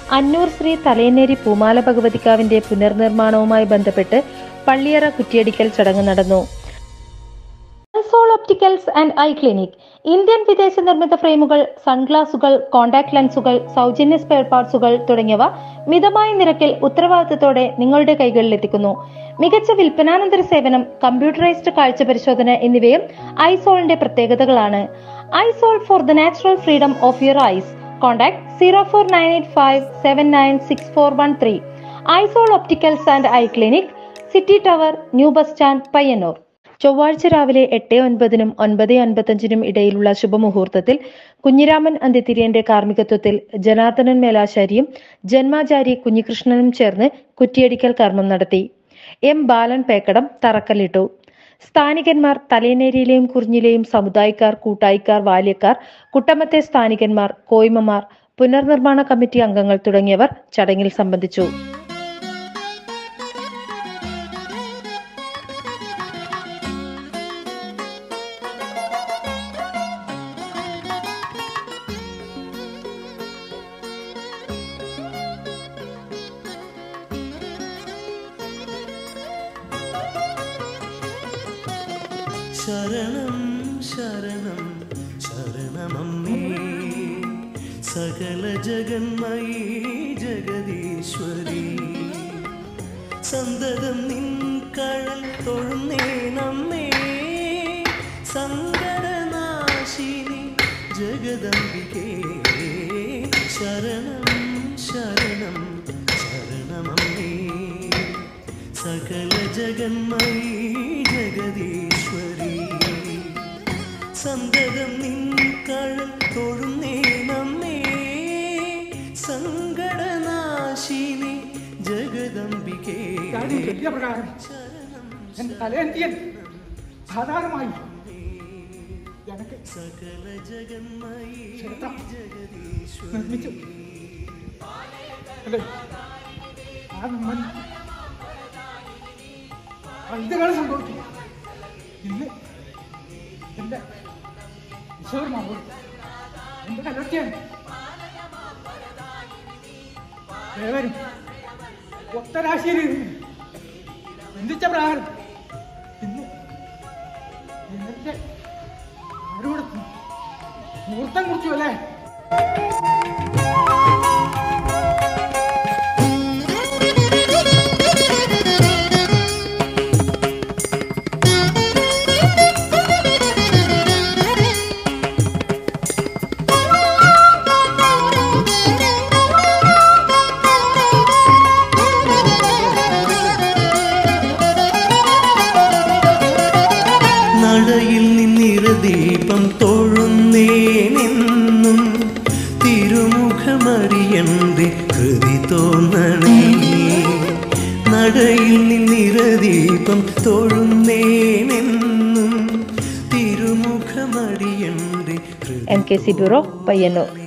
അന്നൂർ ശ്രീ തലയന്നേരി പൂമാല ഭഗവതിക്കാവിന്റെ പുനർനിർമ്മാണവുമായി ബന്ധപ്പെട്ട് പള്ളിയറ കുറ്റിയടിക്കൽ ചടങ്ങ് നടന്നു. Eyesol opticals and eye clinic Indian വിദേശ നിർമ്മിത ഫ്രെയിമുകൾ, സൺഗ്ലാസുകൾ, കോൺടാക്ട് ലെൻസുകൾ, സൗജന്യ സ്പെയർ പാർട്സുകൾ തുടങ്ങിയവ മിതമായ നിരക്കിൽ ഉത്തരവാദിത്തത്തോടെ നിങ്ങളുടെ കൈകളിൽ എത്തിക്കുന്നു. മികച്ച വിൽപ്പനാനന്തര സേവനം, കമ്പ്യൂട്ടറൈസ്ഡ് കാഴ്ച പരിശോധന എന്നിവയും ഐസോളിന്റെ പ്രത്യേകതകളാണ്. Eyesol for the natural freedom of your eyes. Contact 04985796413. Eyesol opticals and eye clinic, city tower, new bus stand, Payyanur. ചൊവ്വാഴ്ച രാവിലെ 8:09 9:55 ഇടയിലുള്ള ശുഭമുഹൂർത്തത്തിൽ കുഞ്ഞിരാമൻ അന്ത്യതിരിയന്റെ കാർമ്മികത്വത്തിൽ ജനാർദ്ദനൻ മേലാശാരിയും ജന്മാചാരി കുഞ്ഞികൃഷ്ണനും ചേർന്ന് കുറ്റിയടിക്കൽ കർമ്മം നടത്തി. എം ബാലൻ പേക്കടം തറക്കല്ലിട്ടു. സ്ഥാനികന്മാർ, തലയന്നേരിയിലെയും കുറിഞ്ഞിലെയും സമുദായക്കാർ, കൂട്ടായിക്കാർ, ബാല്യക്കാർ, കുട്ടമത്തെ സ്ഥാനികന്മാർ, കോയ്മമാർ, പുനർനിർമ്മാണ കമ്മിറ്റി അംഗങ്ങൾ തുടങ്ങിയവർ ചടങ്ങിൽ സംബന്ധിച്ചു. ശരണം ശരണം ശരണമമ്മേ, സകല ജഗന്മയീ ജഗദീശ്വരി. സന്തതം നിൻ കഴൽ തൊഴുന്നേനമ്മേ, സങ്കടനാശിനി ജഗദംബികേ. ശരണം ശരണം ശരണമമ്മേ, സകല ജഗന്മയീ ജഗദീശ്വരി. സന്തതം നിൻ കഴൽ തൊഴുന്നേനമ്മേ, സങ്കടനാശിനി ജഗദംബികേ. സകല ജഗന്മയീ ജഗദീശ്വരി. എന്താണ് സംഭവിക്കും? ഇന്ന് എൻ്റെ ഈശ്വരമാകും എൻ്റെ കലർത്തിയാണ്. ദേവരും ഒത്തരാശിയിൽ ചിന്തിച്ച പ്രകാരം ഇന്ന് ഇന്നത്തെ ആരോട് മുഹൂർത്തം കുറിച്ചു അല്ലേ? നടയിൽ നിന്നിരദീപം തൊഴുന്നേനെന്നും തിരുമുഖമറിയന്റെ ഹൃദി തോന്നണേ. നടയിൽ നിന്നിരദീപം തൊഴുന്നേനെന്നും തിരുമുഖമറിയന്റെ. MKC bureau, Payyanur.